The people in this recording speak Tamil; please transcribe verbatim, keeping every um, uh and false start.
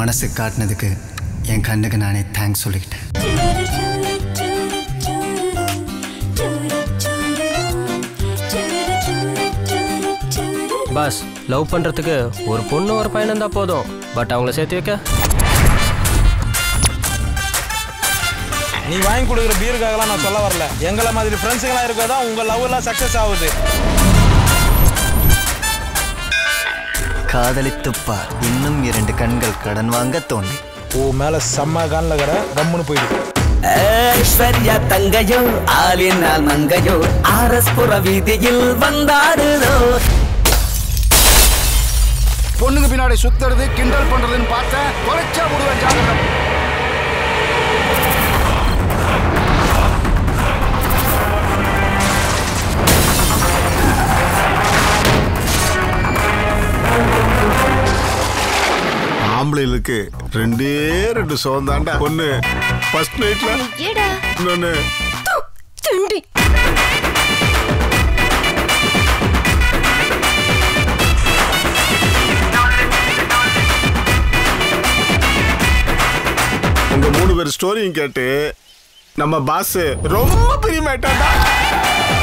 மனசுக்கு காட்டினதுக்கு என் கண்ணுக்கு நானே தேங்க்ஸ் சொல்லிக்கிட்டேன். பாஸ், லவ் பண்ணுறதுக்கு ஒரு பொண்ணு ஒரு பையன் இருந்தால் போதும், பட் அவங்கள சேர்த்து வைக்க நீ வாங்கி கொடுக்குற பீருக்காகலாம் நான் சொல்ல வரல. எங்களை மாதிரி ஃப்ரெண்ட்ஸுங்களாம் இருக்கதான் உங்கள் லவ் எல்லாம் சக்ஸஸ் ஆகுது. காதலித்துப்பா இன்னும் இரண்டு கண்கள் கடன் வாங்க தோண்டி ஓ மேல செம்ம கான்ல கட கம்முன்னு போயிடு. ஐஸ்வர்யா தங்கையோ ஆலினால் மங்கையோ ஆரஸ்புர வீதியில் வந்தாடுதோ. பொண்ணுங்க பின்னாடி சுத்துறது கிண்டல் பண்றதுன்னு பார்த்தேன். குறைச்சா விடுவேன் ஜாதகம். ஆம்பளைகளுக்கு ரெண்டே ரெண்டு சோகம் தாண்டா. ஒண்ணு ஃபர்ஸ்ட் நைட்ல, இன்னொன்னு திண்டி. உங்க மூணு பேர் ஸ்டோரியும் கேட்டு நம்ம பாஸ் ரொம்ப பெரிய மேட்டாண்டா.